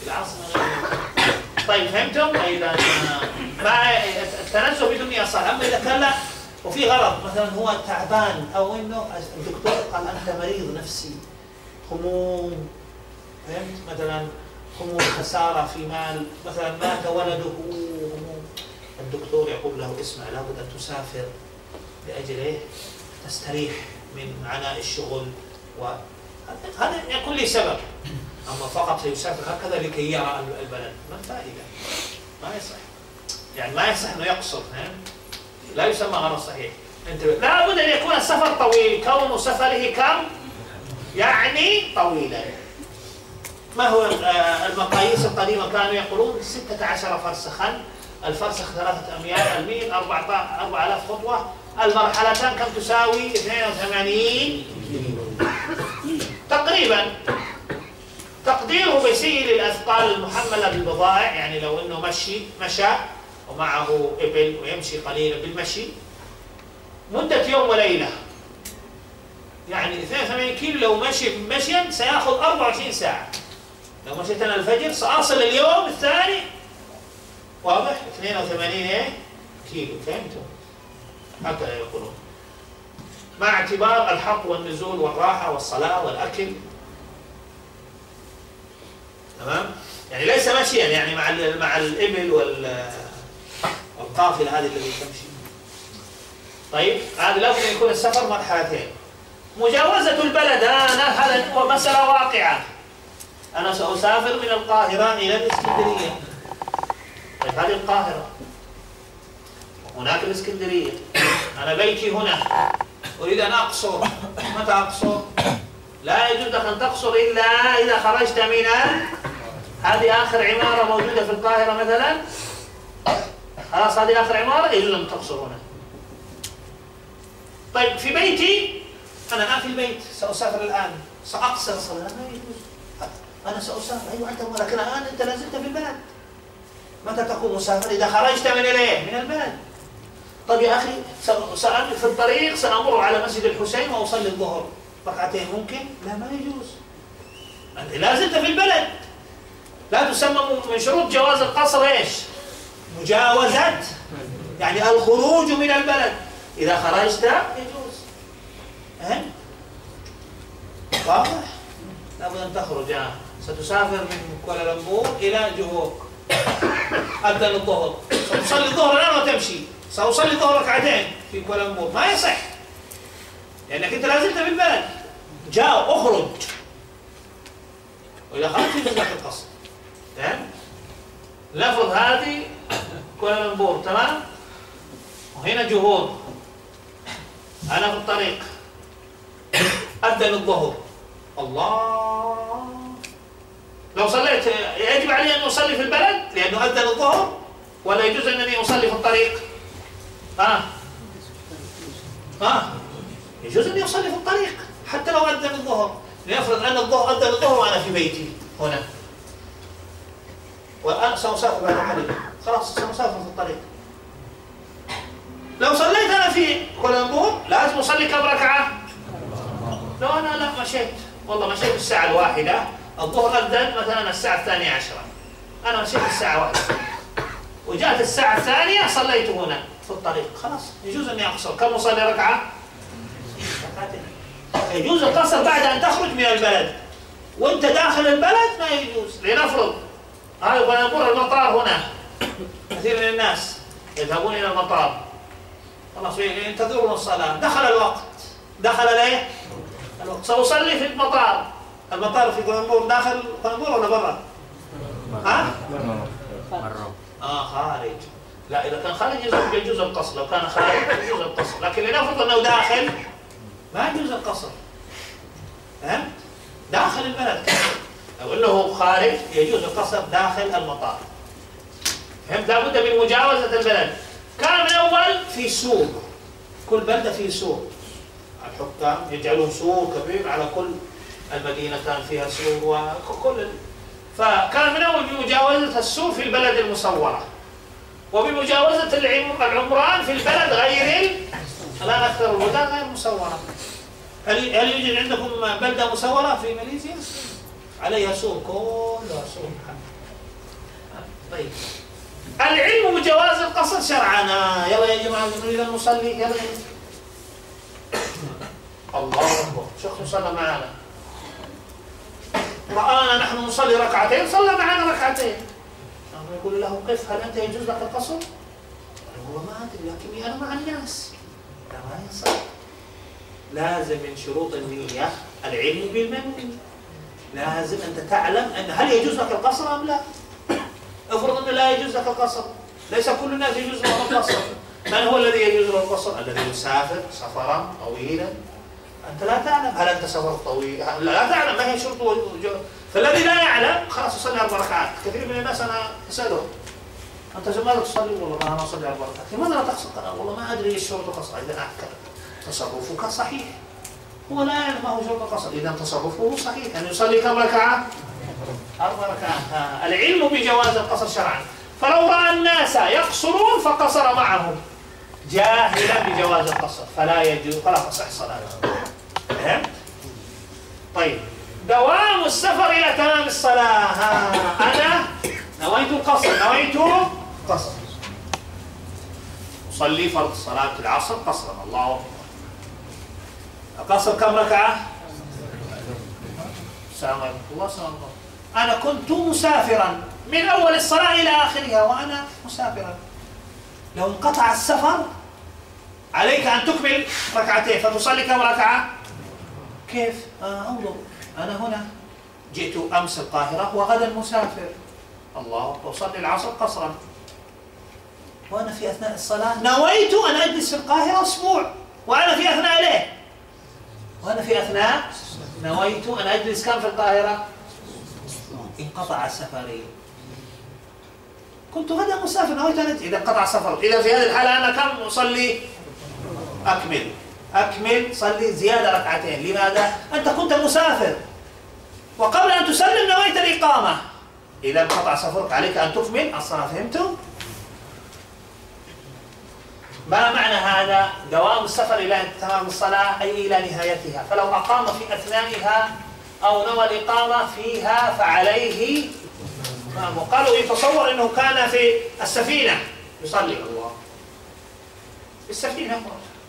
العاصمة غير المدينة. طيب فهمتم؟ إذا مع التنزه بدون نية صح. أما إذا كان لا وفي غرض، مثلا هو تعبان أو إنه الدكتور قال أنت مريض نفسي، هموم، فهمت؟ مثلا هموم خسارة في مال، مثلا مات ولده، هموم، الدكتور يقول له اسمع لابد أن تسافر لأجل إيه؟ تستريح من عناء الشغل، وهذا يكون لي سبب. أما فقط سيسافر هكذا لكي يرى البلد، ما الفائدة؟ ما يصح. يعني ما يصح أنه يقصر، لا يسمى غرض صحيح. لا بد أن يكون السفر طويل، كون سفره كم؟ يعني طويلا. ما هو المقاييس القديمة؟ كانوا يقولون 16 فرسخا، الفرسخ 3 أميال، الميل 4000 خطوة، المرحلتان كم تساوي؟ 82 تقريبا. تقديره بيسيء للأثقال المحملة بالبضائع، يعني لو أنه مشى ومعه إبل ويمشي قليلا بالمشي مدة يوم وليلة، يعني 82 كيلو لو مشي مشيا سيأخذ 24 ساعة. لو مشيت أنا الفجر سأصل اليوم الثاني، واضح؟ 82 كيلو، فهمتم؟ هكذا يقولون، مع اعتبار الحق والنزول والراحة والصلاة والأكل. تمام؟ يعني ليس مشيا، يعني مع الإبل والقافلة هذه التي تمشي. طيب هذا لابد أن يكون السفر مرحلتين. مجاوزة البلد، هذا هو مسألة واقعة. أنا سأسافر من القاهرة إلى الإسكندرية. طيب هذه القاهرة، وهناك الإسكندرية، أنا بيتي هنا، أريد أن أقصر. متى أقصر؟ لا يجوز لك أن تقصر إلا إذا خرجت من هذه آخر عمارة موجودة في القاهرة مثلا، خلاص هذه آخر عمارة يجوز أن تقصر هنا. طيب في بيتي، أنا الآن في البيت سأسافر الآن، سأقصر الصلاة، لا يجوز. أنا سأسافر، أيوة أنت، ولكن الآن أنت لازلت في البلد. متى تكون مسافر؟ إذا خرجت من إليه؟ من البلد. طيب يا أخي في الطريق سأمر على مسجد الحسين وأصلي الظهر ركعتين، ممكن؟ لا، ما يجوز. أنت لازلت في البلد. لا تسمى من شروط جواز القصر إيش؟ مجاوزة، يعني الخروج من البلد. إذا خرجت يجوز. واضح؟ لابد أن تخرج. ستسافر من كوالالمبور إلى جهوك، أذن الظهر، ستصلي الظهر الآن وتمشي، سأصلي الظهر ركعتين في كوالالمبور، ما يصح، لأنك أنت لازلت في البلد. أخرج، وإذا خرجت يجوز لك القصر. تمام؟ نفرض هذه كوالالمبور، تمام؟ وهنا جهور، أنا في الطريق، أذن الظهر، الله، لو صليت يجب علي أن أصلي في البلد لأنه أذن الظهر، ولا يجوز أنني أصلي في الطريق؟ يجوز أني أصلي في الطريق حتى لو أذن الظهر. لنفرض أن الظهر أذن الظهر وأنا في بيتي هنا، وأنا سأسافر بعد علي، خلاص سأسافر في الطريق. لو صليت أنا في كوالالمبور لازم أصلي كم ركعة؟ لو أنا لا مشيت، والله مشيت الساعة 1، الظهر أذن مثلا الساعة 12، أنا مشيت الساعة 1 وجاءت الساعة 2 صليت هنا في الطريق، خلاص يجوز أني أقصر. كم أصلي ركعة؟ ركعتين. يجوز القصر بعد أن تخرج من البلد، وأنت داخل البلد ما يجوز. لنفرض هذا كوالالمبور المطار هنا، كثير من الناس يذهبون إلى المطار، خلاص ينتظرون الصلاة، دخل الوقت، دخل ليه؟ الوقت، سأصلي في المطار. المطار في كوالالمبور داخل كوالالمبور ولا برا؟ خارج. لا، إذا كان خارج يجوز القصر، لو كان خارج يجوز القصر، لكن لنفرض أنه داخل ما يجوز القصر. فهمت؟ داخل البلد، لو أنه خارج يجوز القصر داخل المطار. فهمت؟ لابد من مجاوزة البلد. كان من أول في سور، كل بلدة في سور، الحكام يجعلون سور كبير على كل المدينة، كان فيها سور وكل، فكان من أول بمجاوزة السور في البلد المصورة، وبمجاوزة العمران في البلد غير الآن أكثر البلدان غير مصورة. هل يوجد عندكم بلدة مصورة في ماليزيا؟ عليها سور، كلها سور. طيب العلم بجواز القصر شرعا. يلا يا جماعة نريد أن نصلي، يلا الله أكبر. شيخ صلى معنا، رآنا نحن نصلي ركعتين صلى معنا ركعتين، يقول له قف، هل أنت يجوز لك القصر؟ هو ما أدري لكني أنا مع الناس. لا ما يصح، لازم من شروط النية العلم بالمنوي. لازم أنت تعلم أن هل يجوز لك القصر أم لا. افرض أنه لا يجوز لك القصر، ليس كل الناس يجوز لهم القصر. من هو الذي يجوز له القصر؟ الذي يسافر سفرا طويلا. أنت لا تعلم هل أنت سفر طويل، لا تعلم ما هي شروط. فالذي لا يعلم خلاص يصلي 4 ركعات. كثير من الناس أنا أسألهم أنت لماذا تصلي؟ والله أنا أصلي 4 ركعات. لماذا لا تقصر؟ والله ما أدري إيش شروط القصر. إذا أحكم تصرفك صحيح، هو لا يعلم ما هو شروط القصر. إذا تصرفه صحيح أن يصلي كم ركعة؟ 4 ركعات. العلم بجواز القصر شرعا. فلو رأى الناس يقصرون فقصر معهم جاهلا بجواز القصر فلا يجوز، فلا تصح صلاته. فهمت؟ طيب دوام السفر إلى تمام الصلاة. أنا نويت القصر، نويت قصر، أصلي فرض صلاة العصر قصرا. الله أكبر. القصر كم ركعة؟ السلام عليكم. الله سلام الله. أنا كنت مسافرا من أول الصلاة إلى آخرها وأنا مسافرا. لو انقطع السفر عليك أن تكمل ركعتين فتصلي كم ركعة؟ كيف؟ انظر، أنا هنا جئت أمس القاهرة وغدا مسافر. الله، أصلي العصر قصرا وأنا في أثناء الصلاة نويت أن أجلس في القاهرة أسبوع، وأنا في أثناء ليه؟ وأنا في أثناء نويت أن أجلس كم في القاهرة؟ انقطع سفري. كنت غدا مسافر نويت أن إذا انقطع سفر، إذا في هذه الحالة أنا كم أصلي؟ أكمل صلي زيادة ركعتين. لماذا؟ أنت كنت مسافر وقبل أن تسلم نويت الإقامة. إذا انقطع سفرك عليك أن تكمل الصلاة. فهمتم؟ ما معنى هذا؟ دوام السفر إلى تمام الصلاة أي إلى نهايتها. فلو أقام في أثنائها أو نوى الإقامة فيها فعليه. وقالوا يتصور أنه كان في السفينة يصلي. الله، في السفينة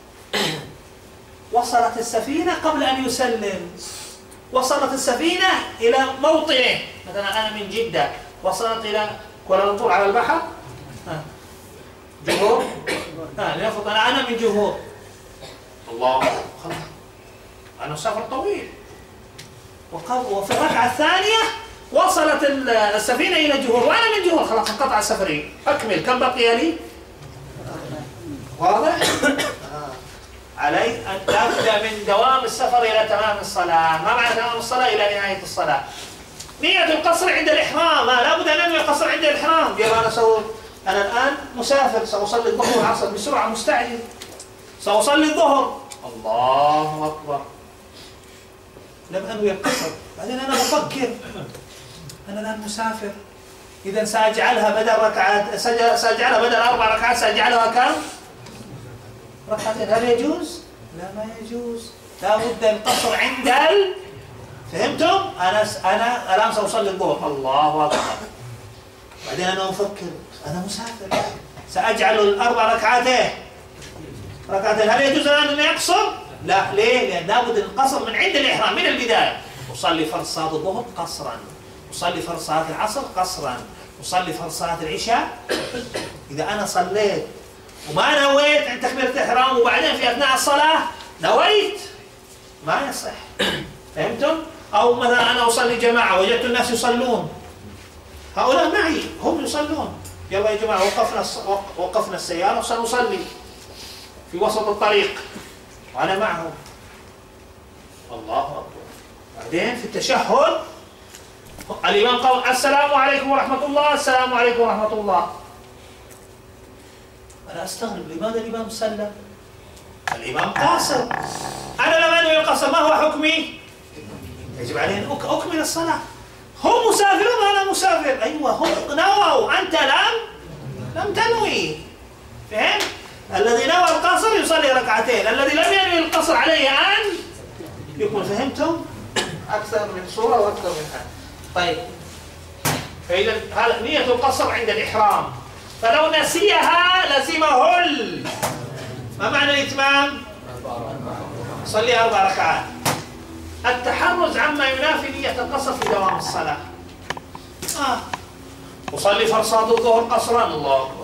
وصلت السفينة قبل أن يسلم، وصلت السفينة إلى موطنه. مثلا أنا من جدة وصلت إلى كوالالمبور على البحر، جهور، لنفرض أنا من جهور. الله، خلاص أنا سفر طويل. وفي الركعة الثانية وصلت السفينة إلى جهور وأنا من جهور، خلاص انقطع سفري. أكمل، كم بقي لي؟ واضح؟ علي أن تبدأ من دوام السفر إلى تمام الصلاة. ما معنى تمام الصلاة؟ إلى نهاية الصلاة. نية القصر عند الإحرام، لا بد أن أنوي القصر عند الإحرام. أنا الآن مسافر سأصلي الظهر والعصر بسرعة، مستعجل سأصلي الظهر. الله أكبر، لم أنوي القصر. بعدين أنا بفكر أنا الآن مسافر، إذا سأجعلها بدل ركعات، سأجعلها بدل 4 ركعات سأجعلها كم؟ ركعتين. هل يجوز؟ لا ما يجوز. لا بد القصر عند فهمتم؟ أنا الآن سأصلي الظهر. الله أكبر. بعدين أنا أفكر أنا مسافر سأجعل 4 ركعتين. هل يجوز الآن أن يقصر؟ لا. ليه؟ لأن لابد القصر من عند الإحرام من البداية. أصلي فرض صلاة الظهر قصرا، أصلي فرض صلاة العصر قصرا، أصلي فرض صلاة العشاء. إذا أنا صليت وما نويت عند تكبيرة الإحرام وبعدين في أثناء الصلاة نويت ما يصح. فهمتم؟ أو مثلا أنا أصلي جماعة وجدت الناس يصلون، هؤلاء معي هم يصلون، يلا يا جماعة وقفنا السيارة وسنصلي في وسط الطريق وأنا معهم. الله أكبر. بعدين في التشهد الإمام قال السلام عليكم ورحمة الله، السلام عليكم ورحمة الله. أنا أستغرب لماذا الإمام سلم؟ الإمام قاصر، أنا لم أنوي القصر، ما هو حكمي؟ يجب علي أن أكمل الصلاة. هم مسافرون وأنا مسافر. أيوة هم نووا، أنت لم تنوي. فهم؟ الذي نوى القصر يصلي ركعتين، الذي لم ينوي القصر عليه أن يكون. فهمتم؟ أكثر من صورة وأكثر من حال. طيب فإذا هذا نية القصر عند الإحرام، فلو نسيها لزمه ما معنى الإتمام؟ صلي 4 ركعات. التحرز عما ينافي نية القصر في دوام الصلاة. أصلي فرصاد الظهر قصرا، الله أكبر،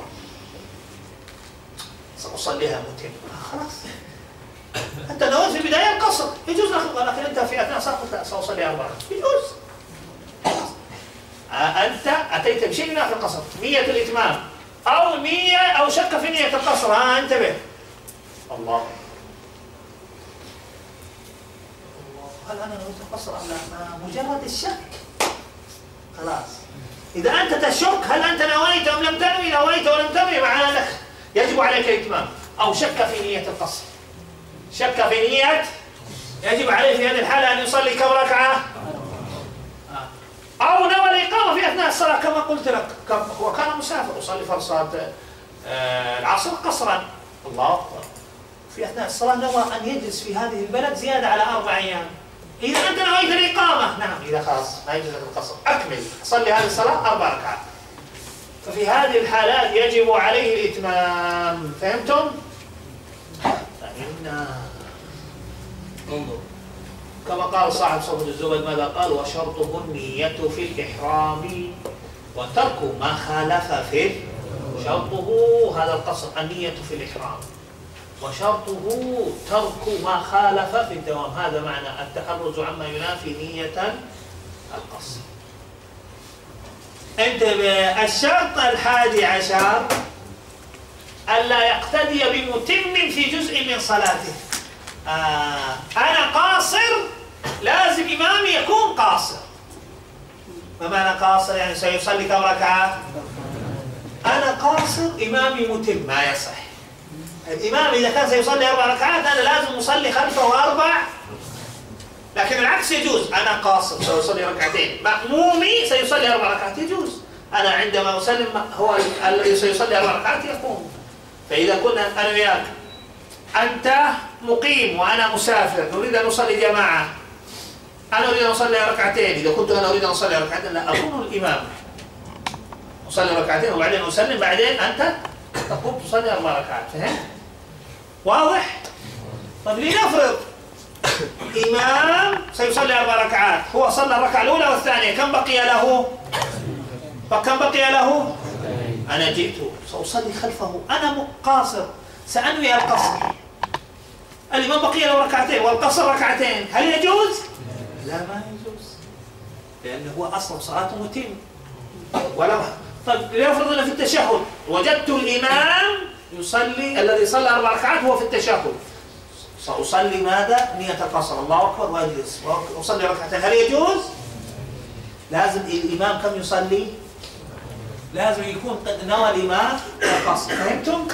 سأصليها متم، خلاص أنت نويت في البداية القصر يجوز لك، لكن أنت في أثناء الصلاة قلت سأصلي 4 يجوز. أنت أتيت بشيء ينافي القصر، نية الإتمام أو نية أو شك في نية القصر، انتبه. الله هل أنا نويت القصر أم لا؟ مجرد الشك خلاص. إذا أنت تشك هل أنت نويت أم لم تنوي، نويت ولم تنوي، معناه لك يجب عليك الإتمام. أو شك في نية القصر، شك في نية، يجب عليه في هذه الحالة أن يصلي كم ركعة؟ أو نوى الإقامة في أثناء الصلاة كما قلت لك، هو كان مسافر يصلي فرصة العصر قصرا، الله أكبر، في أثناء الصلاة نوى أن يجلس في هذه البلد زيادة على 4 أيام. إذا أنت نويت الإقامة، نعم، إذا خلاص ما يجوز لك القصر، أكمل صلي هذه الصلاة 4 ركعات. ففي هذه الحالات يجب عليه الإتمام، فهمتم؟ فإن كما قال صاحب صفة الزبد ماذا قال؟ وشرطه النية في الإحرام وترك ما خالف في شرطه هذا القصر، النية في الإحرام، وشرطه ترك ما خالف في الدوام، هذا معنى التحرز عما ينافي نية القصر. انتبه، الشرط 11 ألا يقتدي بمتم في جزء من صلاته. أنا قاصر، لازم إمامي يكون قاصر. ما معنى قاصر؟ يعني سيصلي كم ركعة؟ أنا قاصر، إمامي متم، ما يصح. الإمام إذا كان سيصلي 4 ركعات أنا لازم أصلي خلفه 4، لكن العكس يجوز. أنا قاصر سيصلي 2 مأمومي سيصلي 4 ركعات، يجوز. أنا عندما أسلم هو الذي سيصلي 4 ركعات يقوم. فإذا كنا أنا وياك، أنت مقيم وأنا مسافر، نريد أن نصلي جماعة، أنا أريد أن أصلي 2 ركعتين، إذا كنت أنا أريد أن أصلي 2 ركعتين لا أكون الإمام، أصلي 2 ركعتين وبعدين أسلم، بعدين أنت تقوم تصلي 4 ركعات، فهمت؟ واضح؟ طيب لنفرض إمام سيصلي 4 ركعات، هو صلى الركعة الأولى والثانية، كم بقي له؟ فكم بقي له؟ أنا جئت سأصلي خلفه، أنا قاصر، سأنوي القصر، الإمام بقي له 2 ركعتين والقصر 2 ركعتين، هل يجوز؟ لا، ما يجوز، لأنه هو أصلا صلاته متم. ولو طيب لنفرض أن في التشهد وجدت الإمام يصلي، الذي صلى 4 ركعات هو في التشهد، سأصلي ماذا؟ نية القصر، الله أكبر، وأجلس وأصلي 2 ركعتين، هل يجوز؟ لازم الإمام كم يصلي؟ لازم يكون قد نوى الإمام القصر، فهمتم؟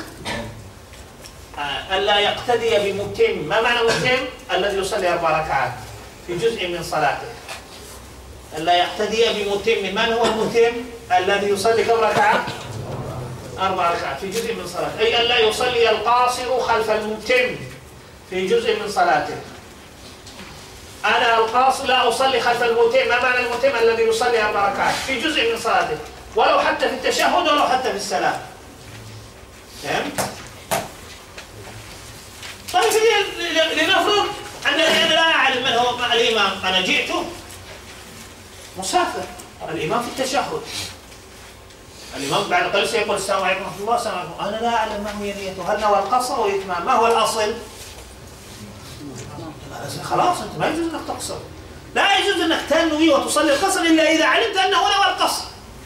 ألا يقتدي بمتم. ما معنى متم؟ الذي يصلي 4 ركعات في جزء من صلاته. ألا يقتدي بمتم. من هو المتم؟ الذي يصلي كم ركعة؟ 4 ركعات في جزء من صلاته، أي ألا يصلي القاصر خلف المتم في جزء من صلاته. أنا القاصر لا أصلي خلف المتم. ما معنى المتم؟ الذي يصلي 4 ركعات في جزء من صلاته، ولو حتى في التشهد ولو حتى في السلام. فهمت؟ طيب لنفرض أنني أنا لا أعلم من هو الإمام، أنا جئت مسافر، الإمام في التشهد، الإمام بعد قليل سيقول السلام عليكم ورحمة الله، السلام عليكم، أنا لا أعلم ما هي نيته، هل نوى القصر أو الإتمام؟ ما هو الأصل؟ خلاص أنت ما يجوز أنك تقصر، لا يجوز أنك تنوي وتصلي القصر إلا إذا علمت أنه نوى القصر.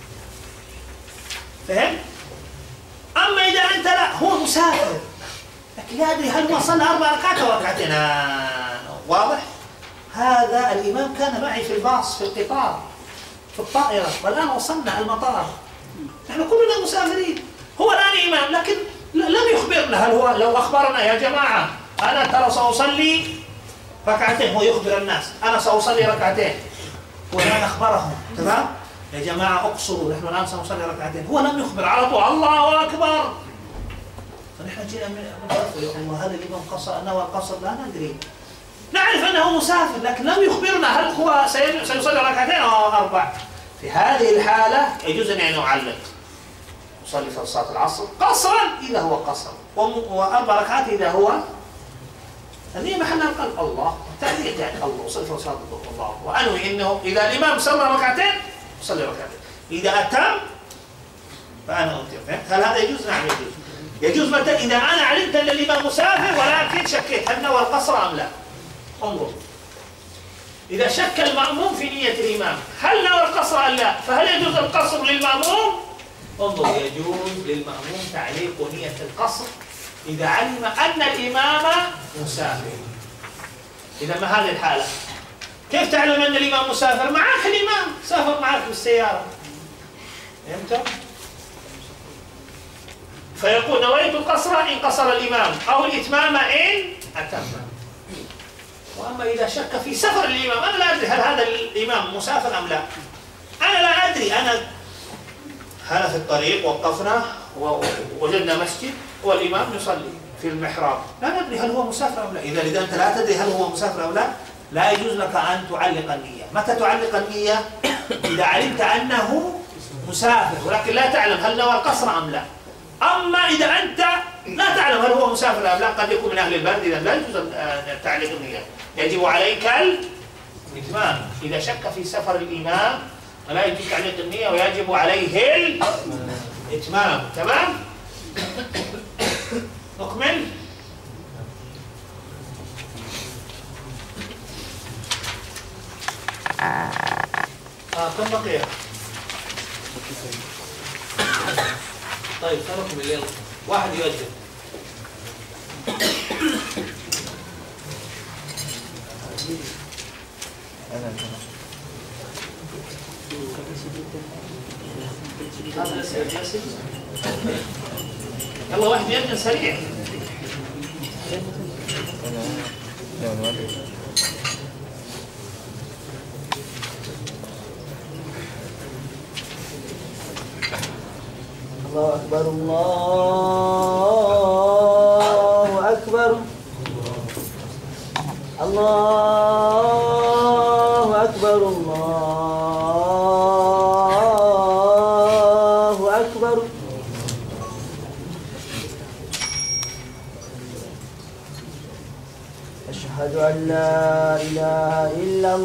فهم؟ أما إذا أنت لا، هو مسافر لكن لا أدري هل هو صلى 4 ركعات أو 2 ركعتين، واضح؟ هذا الإمام كان معي في الباص، في القطار، في الطائرة، والآن وصلنا المطار، نحن كلنا مسافرين، هو الآن إمام لكن لم يخبرنا. هل هو لو أخبرنا يا جماعة أنا ترى سأصلي 2 هو يخبر الناس أنا سأصلي 2، هو الآن أخبرهم، تمام؟ يا جماعة اقصروا، نحن الآن سنصلي 2، هو لم يخبر، على طول الله أكبر. فنحن جينا يا الله هل الإمام قصر نوى القصر؟ لا ندري، نعرف أنه مسافر لكن لم يخبرنا هل هو سيصلي 2 أو 4. في هذه الحالة يجوز أن يعني أعلق، أصلي في صلاة العصر قصرا إذا هو قصر، وأربع ركعات إذا هو النية محلها القلب، الله تعليق يعني الله، أصلي في صلاة الله، وأنوي إنه إذا الإمام صلى ركعتين أصلي ركعتين، إذا أتم فأنا أتم. هل هذا يجوز؟ نعم يجوز. يجوز متى؟ إذا أنا علمت أن الإمام مسافر ولكن شكيت هل نوى القصر أم لا. انظر، إذا شك المأموم في نية الإمام هل نوى القصر أم لا، فهل يجوز القصر للمأموم؟ انظر، يجوز للمأموم تعليق نية القصر إذا علم أن الإمام مسافر. إذا ما هذه الحالة؟ كيف تعلم أن الإمام مسافر؟ معك الإمام سافر معك بالسيارة، فهمتم؟ فيقول نويت القصر إن قصر الإمام أو الإتمام إن أتم. وأما إذا شك في سفر الإمام، أنا لا أدري هل هذا الإمام مسافر أم لا، أنا لا أدري، أنا في الطريق وقفنا ووجدنا مسجد والإمام يصلي في المحراب، لا ندري هل هو مسافر أم لا. إذا أنت لا تدري هل هو مسافر أو لا، لا يجوز لك أن تعلق النية. متى تعلق النية؟ إذا علمت أنه مسافر ولكن لا تعلم هل نوى القصر أم لا. أما إذا أنت لا تعلم هل هو مسافر أم لا، قد يكون من أهل البلد، إذا لا يجوز تعليق النية، يجب عليك الإتمام. إذا شك في سفر الإمام فلا يجوز تعليق النية ويجب عليه الإتمام. تمام؟ نكمل. كم بقي؟ طيب خلوكم الليل واحد يؤجل. يلا واحد يؤجل سريع. الله أكبر الله أكبر الله أكبر الله أكبر. أشهد أن لا إله إلا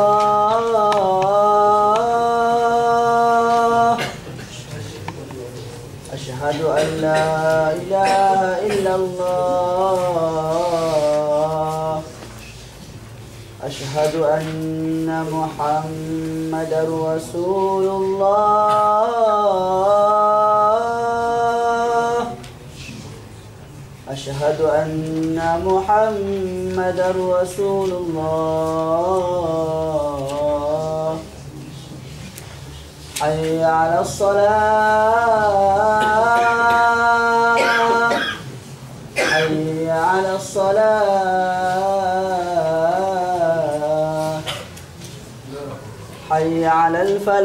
الله أشهد أن لا إله إلا الله أشهد أن محمدا رسول الله أشهد أن محمدا رسول الله. حي على الصلاة حي على الصلاة حي على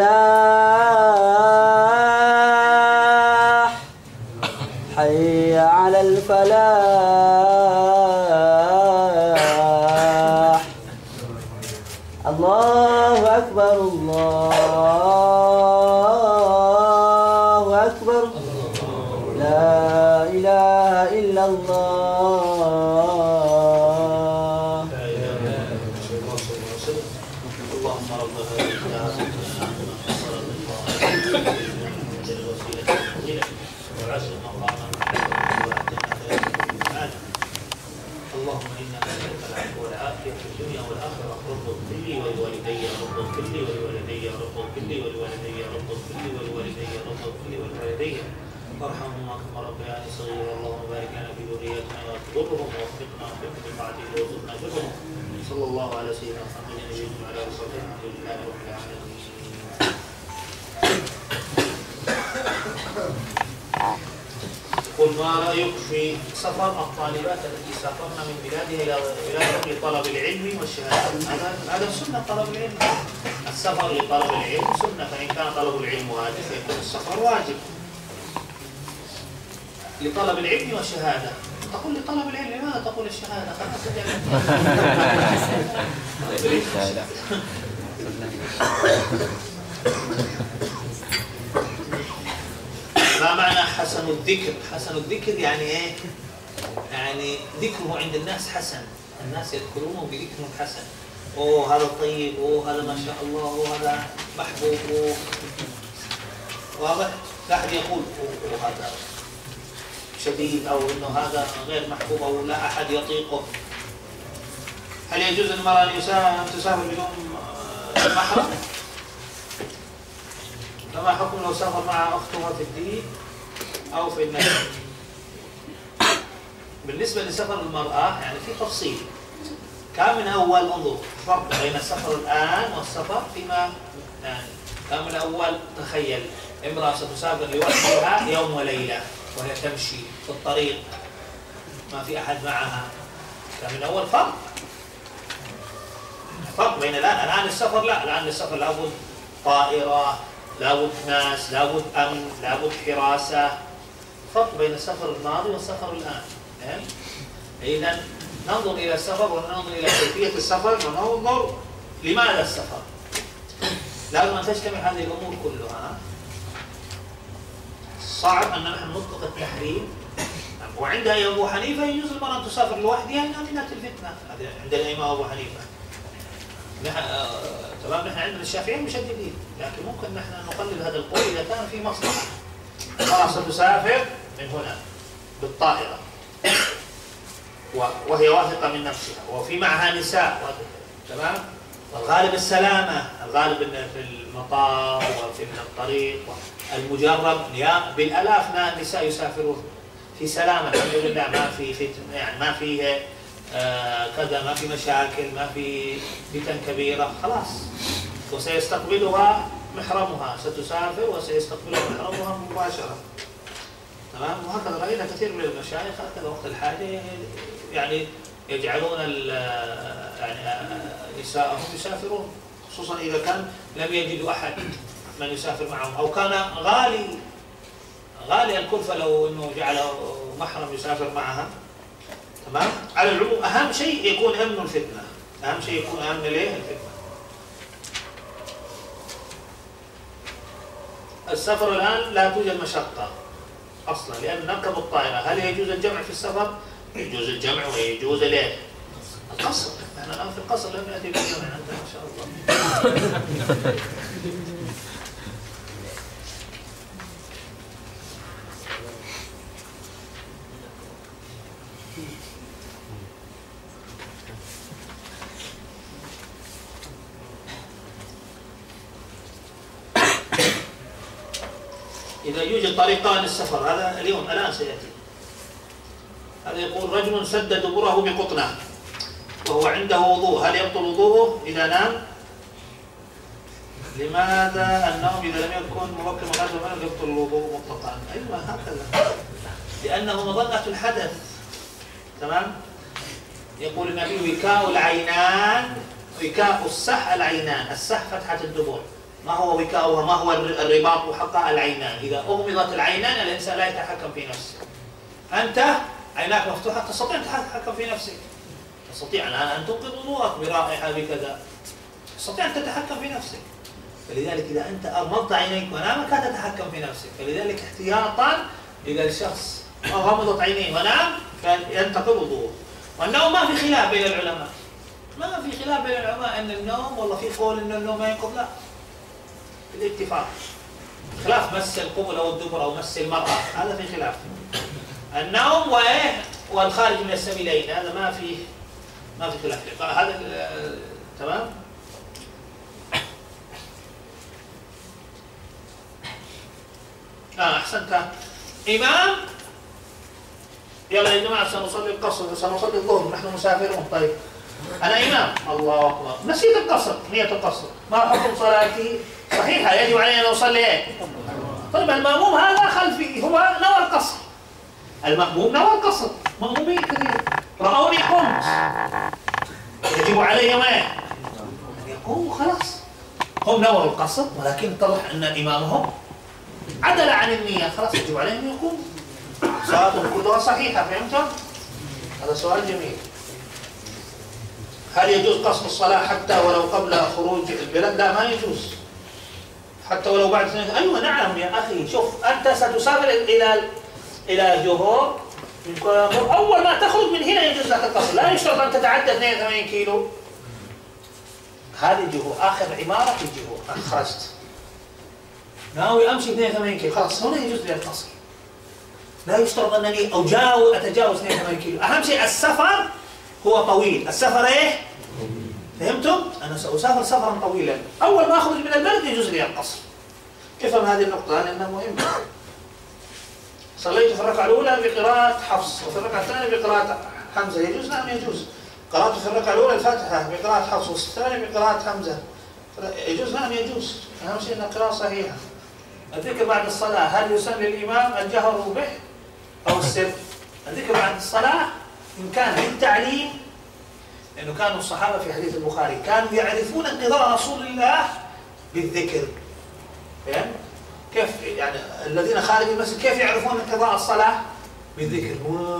الفلاح حي على الفلاح. الله أكبر الله أكبر. لا إله إلا الله. لا إله إلا الله. اللهم رب هذه الدعوة وعسى مقاما اللهم إنا نسألك العفو والعافية في الدنيا والآخرة. رب اغفر لي ولوالدي، رب اغفر لي ولوالدي، رب اغفر لي ولوالدي، رب اغفر لي ولوالدي، رب اغفر لي ولوالدي، وارحمهما كما ربياني صغيرا. اللهم بارك لنا في ذريتنا ولا تضرهم، ووفقنا بطاعتك وارزقنا برهم. صلى الله على سيدنا محمد نبينا وعلى آله وصحبه. الحمد لله رب العالمين. قل ما رأيك في سفر الطالبات التي سافرن من بلادها إلى بلادهم لطلب العلم والشهادة؟ هذا سنة طلب العلم. السفر لطلب العلم سنة، فإن كان طلب العلم واجب فيكون السفر واجب. لطلب العلم والشهادة. تقول لطلب العلم، لماذا تقول الشهادة؟ ما معنى حسن الذكر؟ حسن الذكر يعني ايه؟ يعني ذكره عند الناس حسن، الناس يذكرونه بذكر حسن. اوه هذا طيب، اوه هذا ما شاء الله، اوه هذا محبوب، اوه واضح؟ لا احد يقول اوه هذا شديد او انه هذا غير محبوب او لا احد يطيقه. هل يجوز للمرأة ان تسافر بدون محرم؟ فما حكم لو سافر مع اختها في الدين او في النسب؟ بالنسبة لسفر المرأة يعني في تفصيل. كان من أول انظر فرق بين السفر الآن والسفر فيما يعني. كان من أول تخيل امرأة ستسافر لوحدها يوم وليلة وهي تمشي في الطريق ما في أحد معها. كان من أول فرق بين الآن السفر لا، الآن السفر لابد طائرة، لابد ناس، لابد أمن، لابد حراسة. فرق بين السفر الماضي والسفر الآن. إذا ننظر إلى السفر وننظر إلى كيفية السفر وننظر لماذا السفر. لازم أن تجتمع هذه الأمور كلها. صعب أن نحن نطلق التحريم. وعند أبو حنيفة يجوز المرأة أن تسافر لوحدها لأمنة الفتنة. هذا عند الإمام أبو حنيفة. تمام. نحن عندنا الشافعيين مشددين، لكن ممكن نحن نقلل هذا القول إذا كان في مصلحة. المرأة ستسافر من هنا بالطائرة وهي واثقة من نفسها وفي معها نساء، تمام. والغالب السلامة، الغالب في المطار وفي الطريق المجرب بالآلاف نساء يسافرون في سلامة الحمد لله، ما في فتن يعني، ما فيه كذا، ما في مشاكل، ما في فتن كبيرة، خلاص. وسيستقبلها محرمها، ستسافر وسيستقبلها محرمها مباشرة، تمام. وهكذا رأينا كثير من المشايخ هكذا وقت الحاجة يعني يجعلون يعني نساءهم يسافرون، خصوصا إذا كان لم يجدوا أحد من يسافر معهم أو كان غالي الكلفة لو إنه جعل محرم يسافر معها، تمام. على العموم أهم شيء يكون أمن الفتنة، أهم شيء يكون أمن الفتنة. السفر الآن لا توجد مشقة أصلا لأن نركب الطائرة. هل يجوز الجمع في السفر؟ يجوز الجمع ويجوز القصر. نحن الآن في القصر لم يأتي بالجمع عندنا ما شاء الله. إذا يوجد طريقان للسفر، هذا الآن سيأتي. هذا يقول رجل سد دبره بقطنة وهو عنده وضوء، هل يبطل وضوءه إذا نام؟ لماذا النوم إذا لم يكن مبكر مغادر يبطل الوضوء مطلقا؟ أيوة هكذا، لأنه مظنة الحدث، تمام. يقول النبي وكاء العينان، وكاء السح العينان، السح فتحة الدبر. ما هو وكاؤها؟ ما هو الرباط حق العينان؟ إذا أغمضت العينان الإنسان لا يتحكم في نفسه. أنت عيناك مفتوحة تستطيع أن تتحكم في نفسك، تستطيع الآن أن تنقذ وضوءك برائحة بكذا، تستطيع أن تتحكم في نفسك. فلذلك إذا أنت أغمضت عينيك ونامك لا تتحكم في نفسك. فلذلك احتياطا إذا الشخص غمضت عينيه ونام فينتقض وضوءه. والنوم ما في خلاف بين العلماء، ما في خلاف بين العلماء أن النوم والله في قول أن النوم ما ينقض، لا، الاتفاق. خلاف مس القبل أو الدبر أو مس المرأة، هذا في خلاف. النوم والخارج من السبيلين هذا ما في خلاف، هذا تمام. أحسنت. إمام، يلا يا جماعة سنصلي القصر، سنصلي الظهر، نحن مسافرون. طيب أنا إمام، الله أكبر، نسيت القصر، نية القصر، ما حكم صلاتي؟ صحيحة، يجب علي أن أصلي إيه؟ طيب المأموم هذا خلفي هو نوى القصر، المأموم نوى القصر، مأمومين كثير رأوني قمت، يجب عليهم إيه؟ أن يقوموا خلاص. هم نووا القصر ولكن اتضح أن إمامهم عدل عن النية، خلاص يجب عليهم أن يقوموا، صلاتهم كلها صحيحة. فهمتم؟ هذا سؤال جميل. هل يجوز قصر الصلاة حتى ولو قبل خروج البلد؟ لا، ما يجوز. حتى ولو بعد سنة. أيوة نعم يا أخي، شوف أنت ستسافر إلى جوهور من كوالالمبور، أول ما تخرج من هنا يجوز لك القصر، لا يشترط أن تتعدى 82 كيلو. هذه جوهور، آخر عمارة في جوهور، خرجت ناوي أمشي 82 كيلو، خلاص هنا يجوز لي القصر، لا يشترط أنني أتجاوز 82 كيلو. أهم شيء السفر هو طويل، السفر إيه؟ فهمتم؟ أنا سأسافر سفرا طويلا، أول ما أخرج من البلد يجوز لي القصر. افهم هذه النقطة لأنها مهمة. صليت في الركعة الأولى بقراءة حفص، وفي الركعة الثانية بقراءة حمزة، يجوز؟ نعم يجوز. قرأت في الركعة الأولى الفاتحة بقراءة حفص، والثانية بقراءة حمزة، يجوز؟ نعم يجوز. أهم شيء أنها قراءة صحيحة. الذكر بعد الصلاة، هل يسن للإمام الجهر به أو السر؟ الذكر بعد الصلاة إن كان للتعليم، لأنه كانوا الصحابة في حديث البخاري كانوا يعرفون انقضاء رسول الله بالذكر. فهم؟ كيف يعني الذين خارج المسجد كيف يعرفون انقضاء الصلاة؟ بالذكر.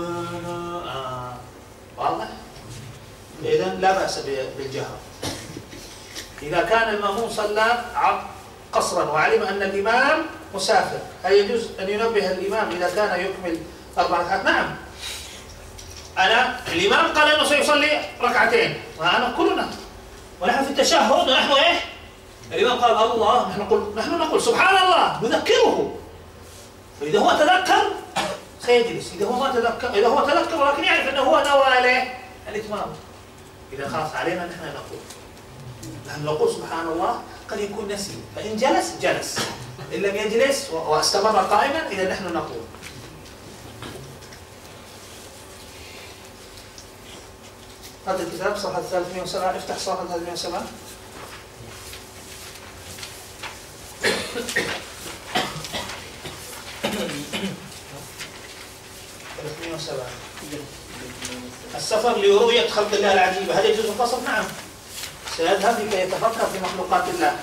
واضح؟ إذن لا بأس بالجهر. إذا كان المأموم صلى قصرا وعلم أن الإمام مسافر، هل يجوز أن ينبه الإمام إذا كان يكمل 4 ركعات؟ نعم. الإمام قال أنه سيصلي ركعتين، وأنا كلنا ونحن في التشهد ونحن إيه؟ الإمام قال الله، نحن نقول سبحان الله، نذكره. فإذا هو تذكر سيجلس، إذا هو تذكر ولكن يعرف أنه هو نوى عليه الإتمام، إذا خلاص علينا نحن نحن نقول سبحان الله. قد يكون نسي، فإن جلس، إن لم يجلس واستمر قائما إذا نحن نقول. هذا الكتاب صفحة 307، افتح صفحة 307. السفر لرؤية خلق الله العجيبة، هل يجوز القصر؟ نعم. سيذهب لكي يتفكر في مخلوقات الله.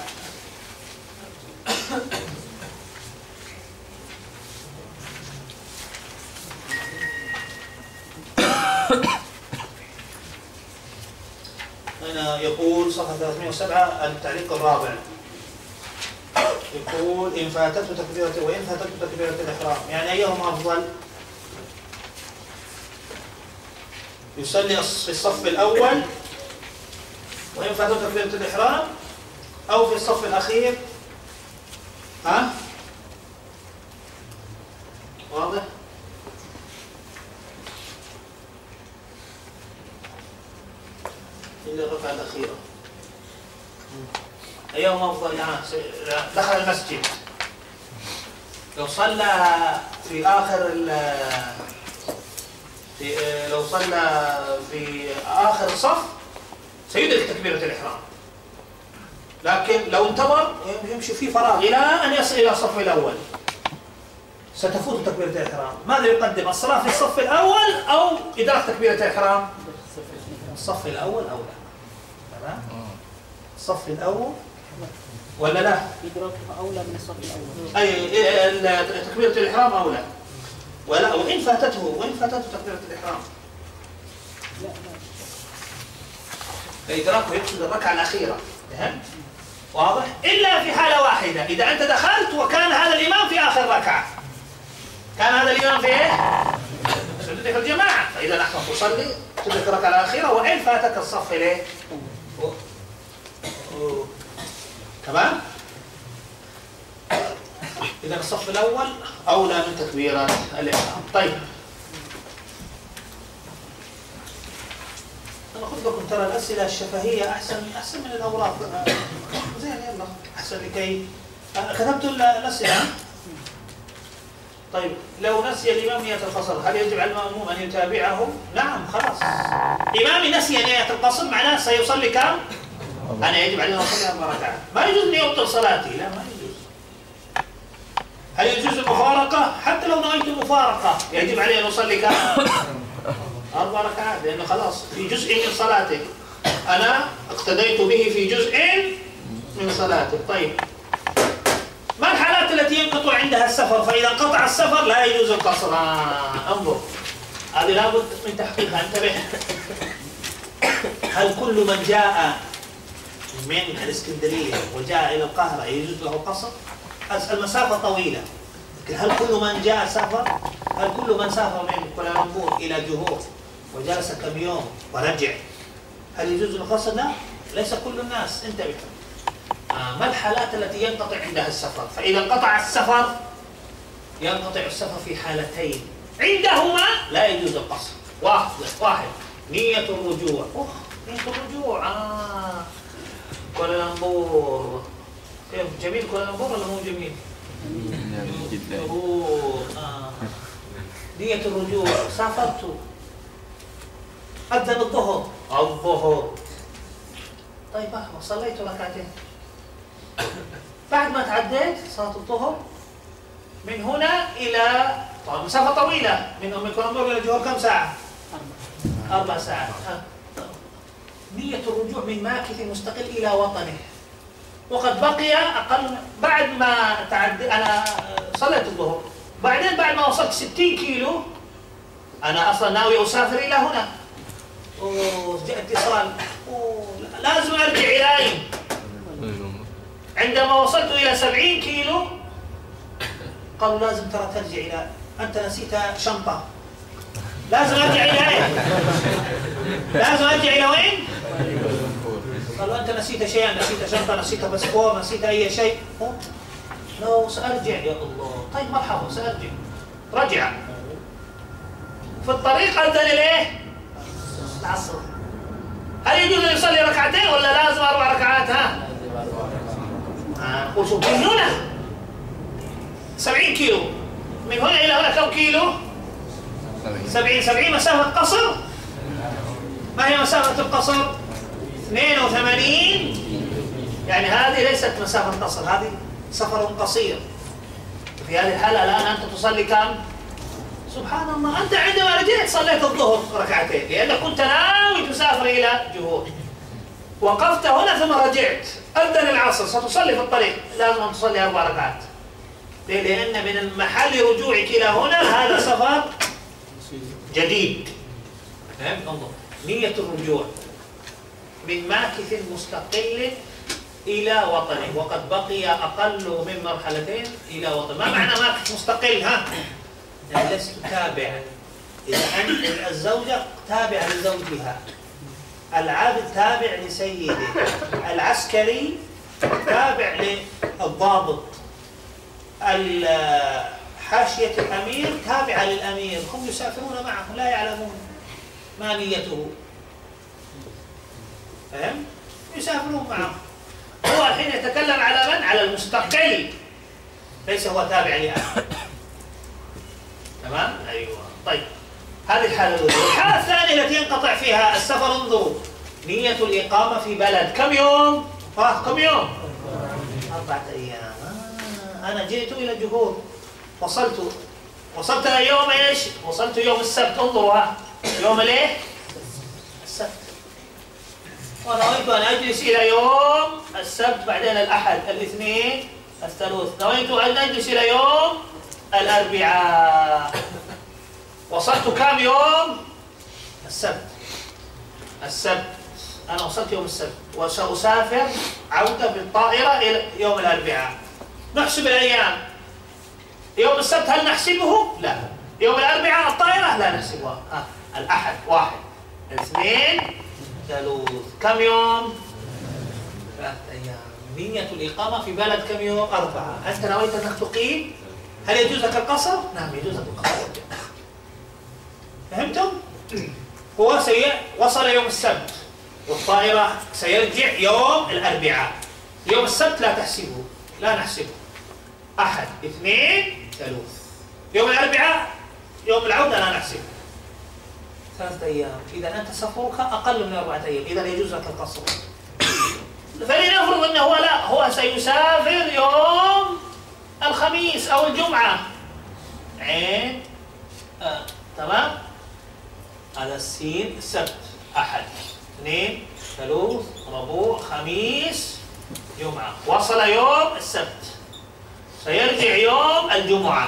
هنا يقول صفحة 307 التعليق الرابع، يقول إن فاتته تكبيرة الإحرام، يعني أيهما أفضل؟ يصلي في الصف الأول وإن فاتته تكبيرة الإحرام، أو في الصف الأخير؟ واضح؟ إلا الركعة الأخيرة. أيهما أفضل؟ دخل المسجد، لو صلى في آخر صف سيدرك تكبيرة الإحرام، لكن لو انتظر يمشي في فراغ إلى أن يصل إلى الصف الأول ستفوت تكبيرة الإحرام. ماذا يقدم؟ الصلاة في الصف الأول أو إدراك تكبيرة الإحرام؟ الصف الأول أولى. تمام؟ الصف الأول ولا لا؟ إدراكها أولى من الصف الأول. أي تكبيرة الإحرام أولى. وإن فاتته تكبيرة الإحرام. لا. فإدراكه يقصد الركعة الأخيرة. فهمت؟ واضح؟ إلا في حالة واحدة، إذا أنت دخلت وكان هذا الإمام في آخر ركعة. كان هذا الإمام في إيه؟ تدرك الجماعة، فإذا نحن تصلي تدرك الركعة الأخيرة وإن فاتك الصف إليه. تمام؟ إذا الصف الأول أولى من تكبيرة الإحرام. طيب. أنا قلت لكم ترى الأسئلة الشفهية أحسن من الأوراق. زين يلا أحسن لكي كتبت الأسئلة. طيب لو نسي الإمام نية القصر هل يجب على المأموم أن يتابعه؟ نعم خلاص. إمامي نسي نية القصر معناه سيصلي كم؟ أنا يجب عليه أن أصلي 4 ركعات. ما يجوز أن يبطل صلاتي، لا ما يجوز. هل يجوز المفارقة؟ حتى لو نويت المفارقة يجب عليه أن أصلي كم؟ 4 ركعات، لأنه خلاص في جزء من صلاته، أنا اقتديت به في جزء من صلاته. طيب ما الحالات التي ينقطع عندها السفر؟ فإذا انقطع السفر لا يجوز القصر. انظر، هذه لابد من تحقيقها، انتبه. هل كل من جاء من الإسكندرية وجاء إلى القاهرة يجوز له القصر؟ المسافة طويلة، لكن هل كل من جاء سافر؟ هل كل من سافر من كوالالمبور إلى جوهور وجلس كم يوم ورجع هل يجوز له القصر؟ لا، ليس كل الناس. انتبه. ما الحالات التي ينقطع عندها السفر؟ فإذا انقطع السفر ينقطع السفر في حالتين عندهما لا يجوز القصر. واحد نية الرجوع. نية الرجوع كوالالمبور. كيف جميل كوالالمبور ولا مو جميل؟ جدا. نية الرجوع، سافرت، أذن الظهر. طيب صليت ركعتين، بعد ما تعديت صلاة الظهر من هنا إلى طبعا مسافة طويلة من كوالالمبور إلى جوهر كم ساعة؟ 4 ساعات. نية الرجوع من ماكث مستقل إلى وطنه، وقد بقي أقل. بعد ما أنا صليت الظهر، بعدين بعد ما وصلت 60 كيلو أنا أصلا ناوي أسافر إلى هنا. جاء اتصال، لازم أرجع إلى أين؟ عندما وصلت إلى 70 كيلو قالوا لازم ترى ترجع إلى، أنت نسيت شنطة، لازم أرجع إلى أين؟ لازم أرجع إلى وين؟ قالوا أنت نسيت شيئا، نسيت شنطة، نسيت باسبور، نسيت أي شيء. لو سأرجع يا الله. طيب مرحبا سأرجع. رجع في الطريق أذن إليه العصر. هل يجوز أن يصلي ركعتين ولا لازم 4 ركعات؟ قل شوف، من هنا 70 كيلو، من هنا إلى هنا كم كيلو؟ 70 مسافة قصر. ما هي مسافة القصر؟ 82. يعني هذه ليست مسافة قصر، هذه سفر قصير. في هذه الحالة الآن أنت تصلي كم؟ سبحان الله، أنت عندما رجعت صليت الظهر ركعتين لأنك كنت ناوي تسافر إلى جوهور. وقفت هنا ثم رجعت، أذن العصر، ستصلي في الطريق، لازم أن تصلي 4 ركعات. ليه؟ لأن من محل رجوعك إلى هنا هذا سفر جديد. انظر، نية الرجوع من ماكث مستقل إلى وطنه، وقد بقي أقل من مرحلتين إلى وطنه. ما معنى ماكث مستقل؟ يعني لست تابع. إذا أنت الزوجة تابعة لزوجها، العبد تابع لسيده، العسكري تابع للضابط، حاشية الأمير تابعة للأمير، هم يسافرون معه لا يعلمون ما نيته. فهم؟ يسافرون معه. هو الحين يتكلم على من؟ على المستقل، ليس هو تابع لأحد. تمام؟ أيوه. طيب، هذه الحالة الأولى. الحالة الثانية التي ينقطع فيها السفر، انظروا، نية الإقامة في بلد. كم يوم؟ كم يوم؟ 4 أيام. أنا جئت إلى جوهور، وصلت يوم إيش؟ وصلت يوم السبت. انظروا، يوم الإيه؟ السبت. ونويت أن أجلس إلى يوم السبت، بعدين الأحد، الاثنين، الثلاث. نويت أن أجلس إلى يوم الأربعاء. وصلت كم يوم؟ السبت. أنا وصلت يوم السبت وسأسافر عودة بالطائرة إلى يوم الأربعاء. نحسب الأيام. يوم السبت هل نحسبه؟ لا. يوم الأربعاء الطائرة لا نحسبها. الأحد 1، 2، 3. كم يوم؟ 3 أيام. نية الإقامة في بلد كم يوم؟ 4. أنت نويت أنك تقيم، هل يجوز لك القصر؟ نعم يجوز لك القصر. فهمتم؟ هو وصل يوم السبت والطائرة سيرجع يوم الأربعاء. يوم السبت لا تحسبه، لا نحسبه. 1، 2، 3. يوم الأربعاء يوم العودة لا نحسبه. 3 أيام. إذا أنت سفرك أقل من 4 أيام، إذا يجوز لك القصر. فلنفرض أنه هو سيسافر يوم الخميس أو الجمعة. عين تمام؟ هذا السين السبت، 1، 2، 3، ربوع، خميس، جمعة. وصل يوم السبت، سيرجع يوم الجمعة.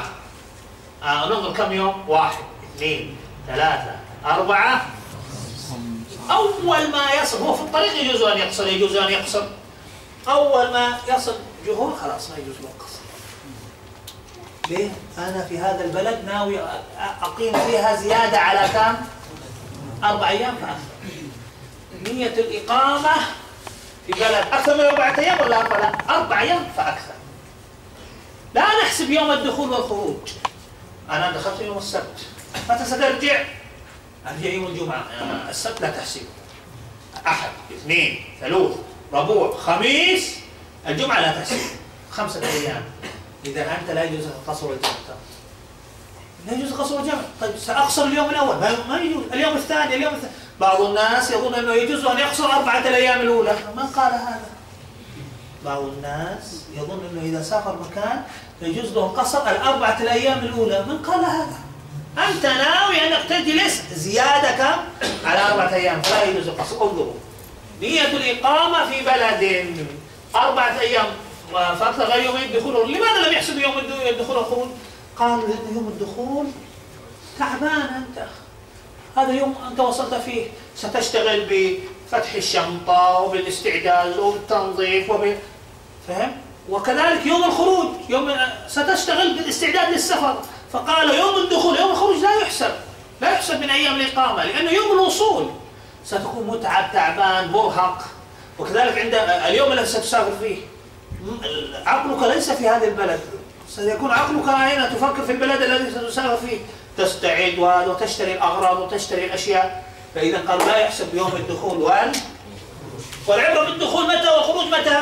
ننظر كم يوم؟ 1، 2، 3، 4، أول ما يصل هو في الطريق يجوز أن يقصر، يجوز أن يقصر. أول ما يصل جهور خلاص ما يجوز له القصر. ليه؟ أنا في هذا البلد ناوي أقيم فيها زيادة على كم؟ 4 أيام فأكثر. نية الإقامة في بلد أكثر من 4 أيام ولا 4؟ لا، 4 أيام فأكثر. لا نحسب يوم الدخول والخروج. أنا دخلت يوم السبت، متى سترجع؟ أرجع يوم الجمعة. السبت لا تحسب. أحد، اثنين، ثلاث، ربوع، خميس، الجمعة لا تحسب. 5 أيام. إذا أنت لا يجوز قصر الجمع. لا يجوز قصر الجمع. طيب سأقصر اليوم الأول، ما يجوز. اليوم الثاني، اليوم الثاني. بعض الناس يظن أنه يجوز أن يقصر 4 الأيام الأولى. من قال هذا؟ بعض الناس يظن أنه إذا سافر مكان يجوز له قصر 4 الأيام الأولى. من قال هذا؟ أنت ناوي أنك تجلس زيادة كم؟ على 4 أيام، فلا يجوز القصر. انظروا، نية الإقامة في بلد 4 أيام فأكثر غير يوم الدخول. لماذا لم يحسب يوم الدخول والخروج؟ قال لأن يوم الدخول تعبان أنت، هذا يوم أنت وصلت فيه ستشتغل بفتح الشنطة وبالاستعداد وبالتنظيف فهم؟ وكذلك يوم الخروج ستشتغل بالاستعداد للسفر. فقال يوم الدخول، يوم الخروج لا يحسب من أيام الإقامة، لأنه يوم الوصول ستكون متعب، تعبان، مرهق. وكذلك عند اليوم الذي ستسافر فيه عقلك ليس في هذا البلد، سيكون عقلك أين تفكر في البلد الذي ستسافر فيه، تستعد وتشتري الأغراض وتشتري الأشياء. فإذا قال لا يحسب يوم الدخول والعبرة بالدخول متى والخروج متى؟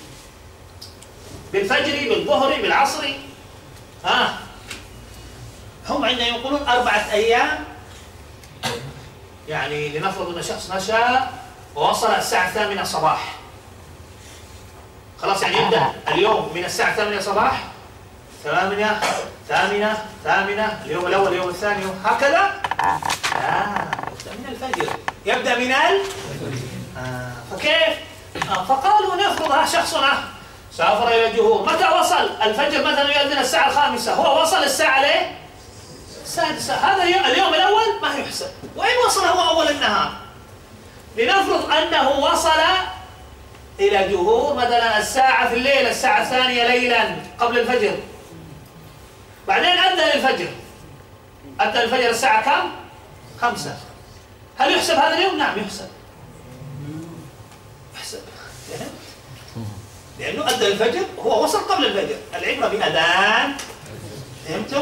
بالفجر، بالظهر، بالعصر. هم عندنا يقولون 4 أيام. يعني لنفرض أن شخص مشى ووصل الساعة 8 صباح، خلاص يعني يبدأ اليوم من الساعة 8 صباح، 8 اليوم الأول، اليوم الثاني، هكذا. يبدأ من الفجر، يبدأ من فكيف؟ فقالوا نفرض شخصنا سافر إلى الجهور، متى وصل؟ الفجر مثلا يؤذن الساعة 5، هو وصل الساعة ليه؟ السادسة. هذا اليوم الأول ما يحسب. وين وصل هو أول النهار؟ لنفرض أنه وصل إلى جهور مثلا الساعة في الليل، الساعة 2 ليلا قبل الفجر، بعدين أذن الفجر، أذن الفجر الساعة كم؟ 5. هل يحسب هذا اليوم؟ نعم يحسب. يحسب لأنه أذن الفجر، هو وصل قبل الفجر. العبرة بأذان، فهمتم؟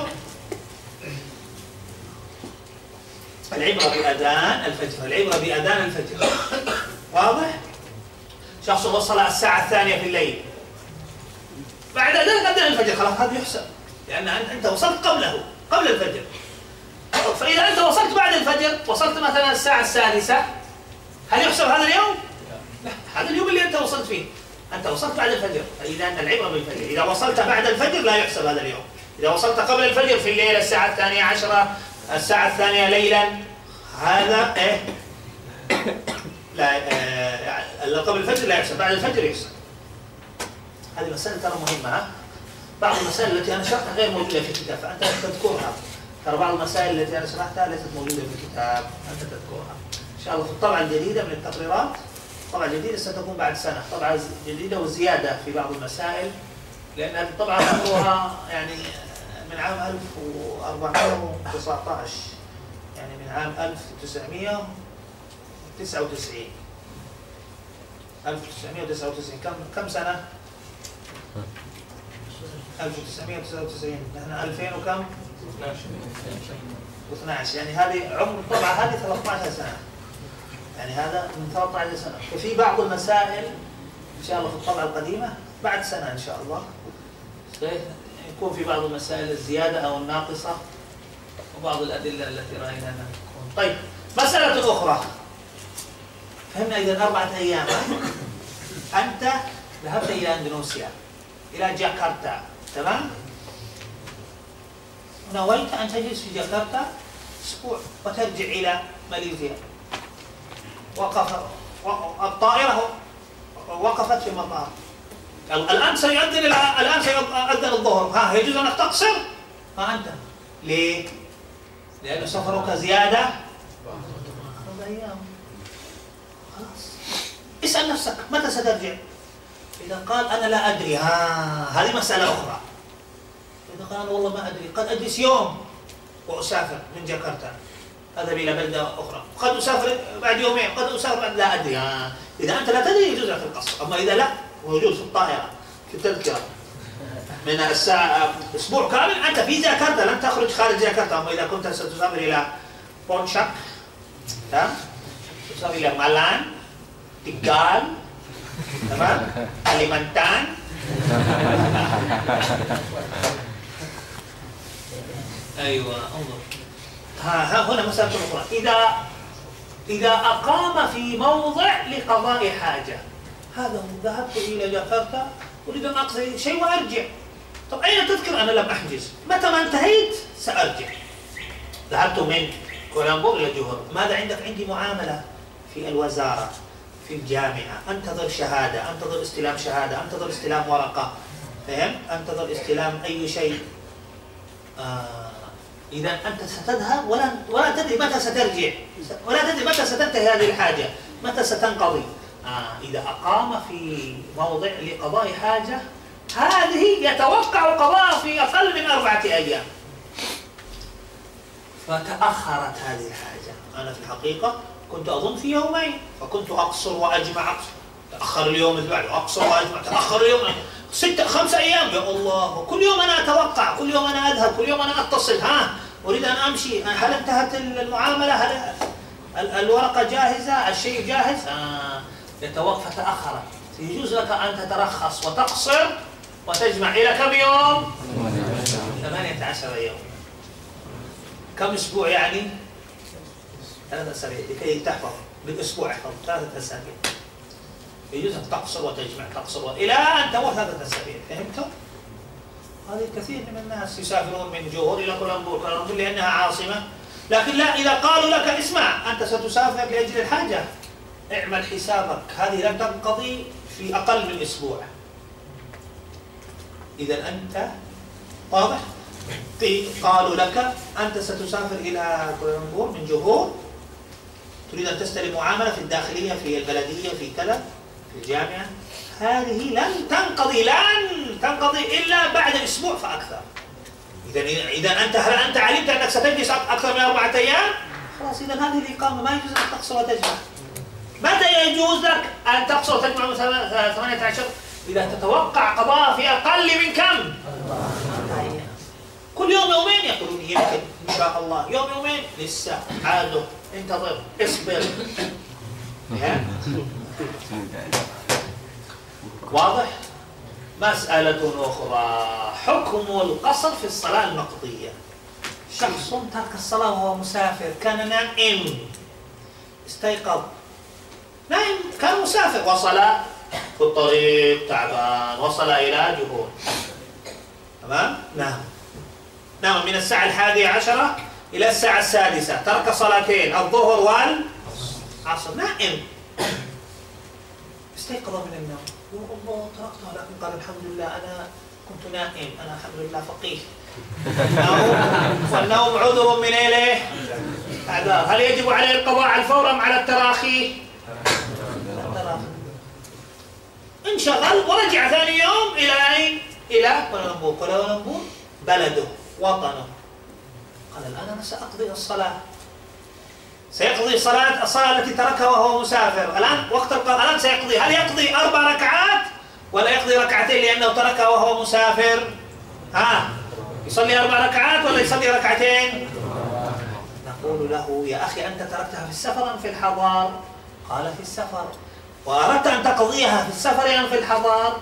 العبرة بأذان الفجر، العبرة بأذان الفجر. واضح؟ شخص وصل الساعة 2 في الليل، بعد ذلك أذن الفجر، خلاص هذا يحسب، لأن أنت وصلت قبل الفجر. فإذا أنت وصلت بعد الفجر، وصلت مثلا الساعة 6، هل يحسب هذا اليوم؟ لا، هذا اليوم اللي أنت وصلت فيه، أنت وصلت بعد الفجر. فإذا العبرة بالفجر، إذا وصلت بعد الفجر لا يحسب هذا اليوم. إذا وصلت قبل الفجر في الليل الساعة 12، الساعة 2 ليلا، هذا لا، قبل الفجر لا يحسب، بعد الفجر يحسب. هذه مسألة ترى مهمة. بعض المسائل التي أنا شرحتها غير موجودة في الكتاب، فأنت تذكرها. ترى بعض المسائل التي أنا شرحتها ليست موجودة في الكتاب، أنت تذكرها. إن شاء الله في الطبعة الجديدة من التقريرات، الطبعة الجديدة ستكون بعد سنة، طبعة جديدة وزيادة في بعض المسائل، لأن هذه الطبعة عمرها يعني من عام 1419، يعني من عام 1999. 1999 كم سنة؟ 1999 نحن 2000 وكم؟ 12. يعني هذه عمر الطبعة هذه 13 سنة، يعني هذا من 13 سنة. وفي بعض المسائل إن شاء الله في الطبعة القديمة بعد سنة إن شاء الله يكون في بعض المسائل الزيادة أو الناقصة وبعض الأدلة التي رأينا أنها تكون. طيب، مسألة أخرى. فهمنا إذا 4 أيام أنت ذهبت إلى أندونيسيا، إلى جاكرتا، تمام؟ نويت أن تجلس في جاكرتا أسبوع وترجع إلى ماليزيا. الطائرة وقفت في المطار. الآن سيؤذن الظهر، يجوز أنك تقصر؟ أنت ليه؟ لأن سفرك زيادة 4 أيام. خلاص اسأل نفسك متى سترجع؟ إذا قال أنا لا أدري هذه مسألة أخرى. إذا قال أنا والله ما أدري، قد أجلس يوم وأسافر من جاكرتا أذهب إلى بلدة أخرى، قد أسافر بعد يومين، قد أسافر بعد لا أدري. إذا أنت لا تدري يجوز لك القصر، أما إذا لا موجود في الطائرة في التذكرة من الساعة أسبوع كامل أنت في جاكرتا لن تخرج خارج جاكرتا. أما إذا كنت ستسافر إلى بونشاك تسافر إلى مالان تيغال تمام كاليمانتان أيوة انظر هنا مسألة أخرى. إذا أقام في موضع لقضاء حاجة، هذا ذهبت إلى جاكرتا أريد أن أقضي شيء وأرجع، طب أين تذكر؟ أنا لم أحجز، متى ما انتهيت سأرجع. ذهبت من كولامبور إلى جوهر، ماذا عندك؟ عندي معاملة في الوزارة في الجامعة، أنتظر شهادة، أنتظر استلام شهادة، أنتظر استلام ورقة، فهم؟ أنتظر استلام أي شيء. إذا أنت ستذهب ولا تدري متى سترجع، ولا تدري متى ستنتهي هذه الحاجة، متى ستنقضي. إذا أقام في موضع لقضاء حاجة هذه يتوقع قضاء في أقل من 4 أيام، فتأخرت هذه الحاجة. أنا في الحقيقة كنت أظن في يومين، فكنت أقصر وأجمع، تأخر اليوم اللي بعده أقصر وأجمع، تأخر اليوم 5 أيام، يا الله. وكل يوم أنا أتوقع، كل يوم أنا أذهب، كل يوم أنا أتصل، أريد أن أمشي، هل انتهت المعاملة، هل الورقة جاهزة، الشيء جاهز؟ يتوقف فتأخرت. يجوز لك أن تترخص وتقصر وتجمع إلى كم يوم؟ 18 يوم. كم أسبوع يعني؟ 3 أسابيع لكي تحفظ بالأسبوع، احفظ 3 أسابيع. يجوز أن تقصر وتجمع، تقصر إلى أن تمر 3 أسابيع، فهمتم؟ هذه كثير من الناس يسافرون من جوهر إلى كولامبور لأنها عاصمة، لكن لا، إذا قالوا لك اسمع أنت ستسافر لأجل الحاجة، اعمل حسابك هذه لن تنقضي في أقل من أسبوع. إذا أنت واضح؟ قالوا لك أنت ستسافر إلى كولامبور من جوهر، تريد أن تستلم معاملة في الداخلية في البلدية في كذا في الجامعة، هذه لن تنقضي إلا بعد أسبوع فأكثر. إذا هل أنت علمت أنك ستجلس أكثر من 4 أيام؟ خلاص، إذا هذه الإقامة ما يجوز أن تقصر وتجمع. متى يجوز لك أن تقصر وتجمع 18؟ إذا تتوقع قضاء في أقل من كم؟ 4 أيام. كل يوم يومين يقولون يمكن إن شاء الله، يوم يومين لسه عاده، انتظر، اصبر. واضح؟ مسألة أخرى، حكم القصر في الصلاة المقضية. شخص ترك الصلاة وهو مسافر، كان نائم، استيقظ، نائم، كان مسافر، وصل في الطريق تعبان، وصل إلى جهور، تمام؟ نام من الساعة 11 إلى الساعة 6، ترك صلاتين، الظهر والعصر، نائم، استيقظ من النوم، الله تركته، لكن قال الحمد لله أنا كنت نائم، أنا الحمد لله فقيه. والنوم عذر من إليه أعذار. هل يجب عليه القضاء على الفور أم على التراخي؟ التراخي. انشغل ورجع ثاني يوم إلى أين؟ إلى كولامبور. كولامبور بلده وطنه. قال الآن أنا سأقضي الصلاة، سيقضي الصلاة التي تركها وهو مسافر. الآن وقت الآن سيقضي، هل يقضي 4 ركعات ولا يقضي 2 ركعتين لأنه تركها وهو مسافر؟ يصلي 4 ركعات ولا يصلي 2 ركعتين؟ نقول له يا أخي أنت تركتها في السفر أم في الحضر؟ قال في السفر. وأردت أن تقضيها في السفر أم في الحضر؟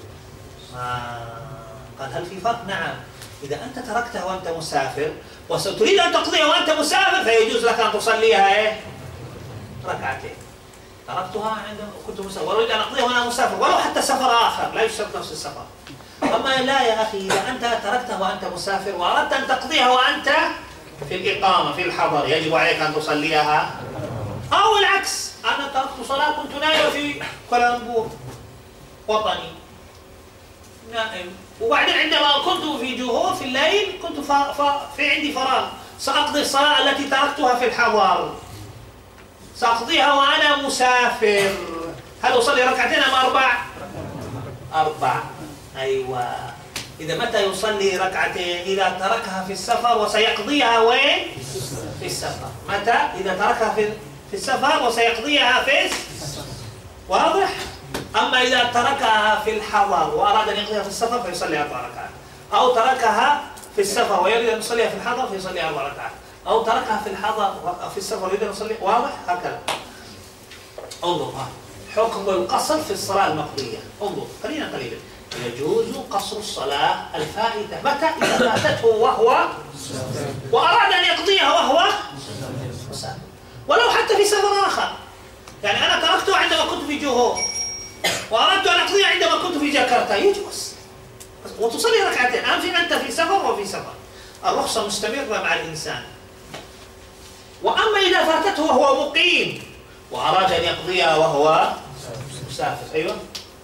قال هل في فرق؟ نعم. إذا أنت تركتها وأنت مسافر وستريد أن تقضيها وأنت مسافر فيجوز لك أن تصليها 2 ركعتين. تركتها عندما كنت مسافر وأريد أن أقضيها وأنا مسافر، ولو حتى سفر آخر، لا يشترط نفس السفر. أما لا يا أخي، إذا أنت تركتها وأنت مسافر وأردت أن تقضيها وأنت في الإقامة في الحضر، يجب عليك أن تصليها. أو العكس، أنا تركت صلاة كنت نائم في كولامبور وطني، نائم، وبعدين عندما كنت في جوهور في الليل كنت في عندي فراغ، سأقضي الصلاة التي تركتها في الحضر. سأقضيها وأنا مسافر. هل أصلي ركعتين أم 4؟ 4. أيوة. إذا متى يصلي ركعتين؟ إذا تركها في السفر وسيقضيها وين؟ في السفر. متى؟ إذا تركها في السفر وسيقضيها في السفر. واضح؟ أما إذا تركها في الحضر وأراد أن يقضيها في السفر فيصلي 4 ركعات، أو تركها في السفر ويريد أن يصليها في الحضر فيصلي 4 ركعات، أو تركها في الحضر في السفر ويريد أن يصلي. واضح؟ هكذا. انظر حكم القصر في الصلاة المقضية. انظر قليلا. يجوز قصر الصلاة الفائتة متى؟ إذا فاتته وهو وأراد أن يقضيها وهو مسافر، ولو حتى في سفر آخر. يعني أنا تركته عندما كنت في جوهور وأردت أن أقضيها عندما كنت في جاكرتا، يجوز وتصلي ركعتين. أنت في سفر وفي سفر، الرخصة مستمرة مع الإنسان. وأما إذا فاتته وهو مقيم وأراد أن يقضيها وهو مسافر، أيوة،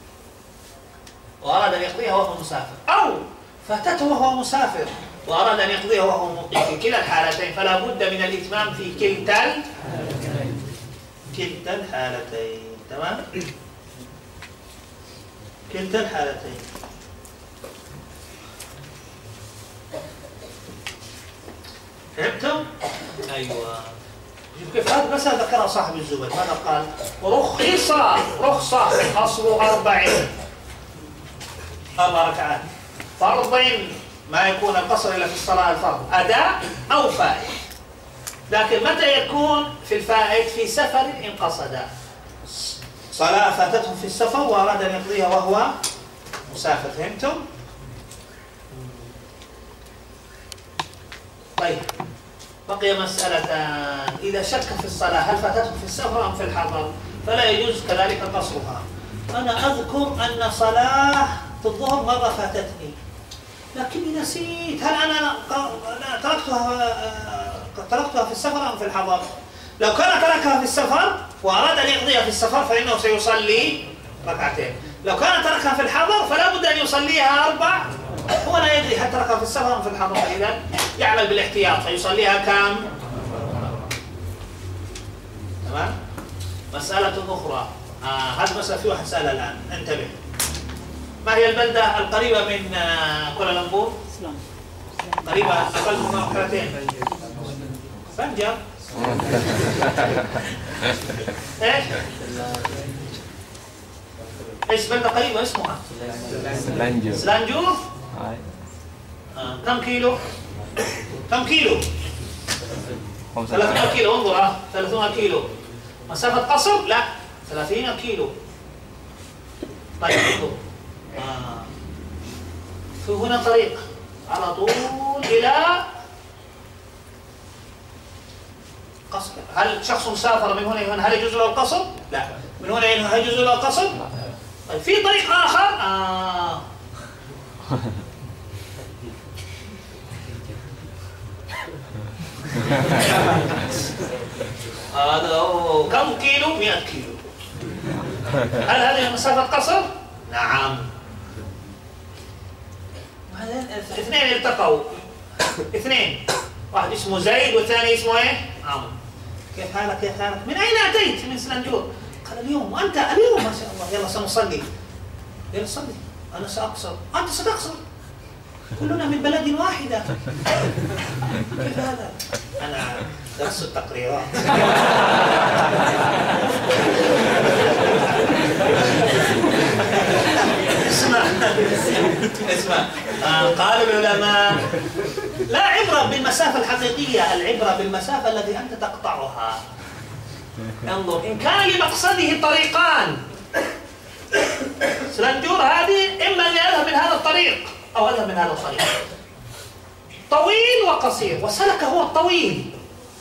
وأراد أن يقضيها وهو مسافر، أو فاتته وهو مسافر وأراد أن يقضيها وهو مقيم، في كلا الحالتين فلا بد من الإتمام في كلتا الحالتين. تمام؟ كلتا الحالتين. فهمتم؟ أيوة. كيف هذا بس ذكرها صاحب الزبد. ماذا قال؟ رخصة قصر 4 ركعات فرض، ما يكون القصر إلا في الصلاة الفرض أداء أو فائت. لكن متى يكون في الفائت؟ في سفر إن قصد صلاة فاتته في السفر وأراد أن يقضيها وهو مسافر. فهمتم؟ طيب بقي مسألتان. إذا شك في الصلاة هل فاتته في السفر أم في الحضر فلا يجوز كذلك قصرها. أنا أذكر أن صلاة الظهر مرة فاتتني لكني نسيت، هل أنا تركتها في السفر أم في الحضر؟ لو كان تركها في السفر وأراد أن يقضيها في السفر فإنه سيصلي ركعتين. لو كان تركها في الحضر فلا بد أن يصليها 4. هو لا يدري هل تركها في السفر أم في الحضر، فإذا يعمل بالاحتياط فيصليها كم؟ تمام؟ مسألة أخرى. هذه مسألة في واحد سأل الآن، انتبه. ما هي البلدة القريبة من كوالالمبور؟ قريبة أقل من مرحلتين. بنجر. ايش؟ ايش بلدة قريبة اسمها؟ سلانجور. كم كيلو؟ 300 كيلو. انظر 300 كيلو. مسافة قصر؟ لا 30 كيلو. طيب انظر في هنا طريق على طول إلى قصر. هل شخص سافر من هنا إلى هنا هل يجوز له القصر؟ لا. من هنا إلى هنا هل يجوز له القصر؟ طيب في طريق آخر هذا كم كيلو؟ 100 كيلو. هل هذه مسافة قصر؟ نعم. اثنين التقوا، اثنين، واحد اسمه زيد والثاني اسمه ايه؟ عمرو. كيف حالك؟ من أين أتيت؟ من سلنجور. قال اليوم. وأنت اليوم؟ ما شاء الله. يلا سنصلي. يلا صلي. أنا سأقصر. أنت ستقصر. كلنا من بلد واحدة. كيف هذا؟ أنا درست التقريرات. اسمع. قال العلماء لا عبرة بالمسافة الحقيقية، العبرة بالمسافة التي أنت تقطعها. انظر إن كان لمقصده طريقان، سلنجور هذه إما أن يذهب من هذا الطريق أو يذهب من هذا الطريق، طويل وقصير، وسلك هو الطويل،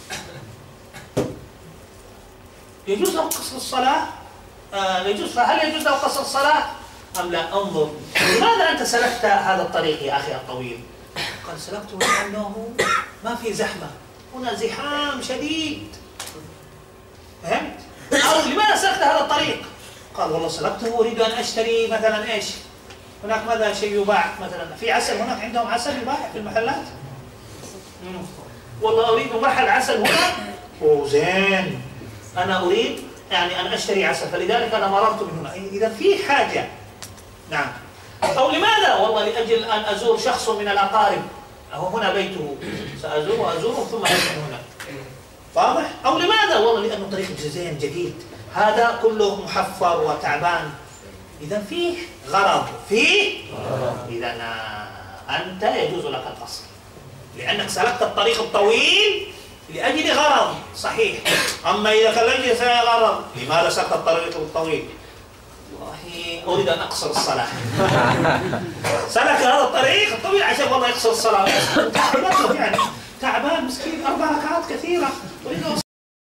يجوز له قصر الصلاة؟ يجوز. فهل يجوز له قصر الصلاة أم لا؟ انظر لماذا أنت سلكت هذا الطريق يا أخي الطويل؟ قال سلكته لأنه ما في زحمة، هنا زحام شديد. فهمت؟ أو لماذا سلكت هذا الطريق؟ قال والله سلكته أريد أن أشتري مثلا إيش؟ هناك ماذا شيء يباع مثلا؟ في عسل هناك، عندهم عسل يباع في المحلات؟ والله أريد محل عسل هنا. زين. أنا أريد يعني أن أشتري عسل، فلذلك أنا مررت من هنا. إذا في حاجة. نعم. أو لماذا؟ والله لأجل أن أزور شخص من الأقارب، أو هنا بيته، سأزوره ثم أسكن هنا. واضح؟ أو لماذا؟ والله لأنه طريق جزائر جديد، هذا كله محفر وتعبان. إذا فيه غرض، إذا أنت يجوز لك القصر، لأنك سلكت الطريق الطويل لأجل غرض صحيح. أما إذا كان ليس غرض، لماذا سلكت الطريق الطويل؟ والله أريد أن أقصر الصلاة. سلك هذا الطريق الطويل عشان والله يقصر الصلاة. يعني تعبان مسكين، 4 ركعات كثيرة.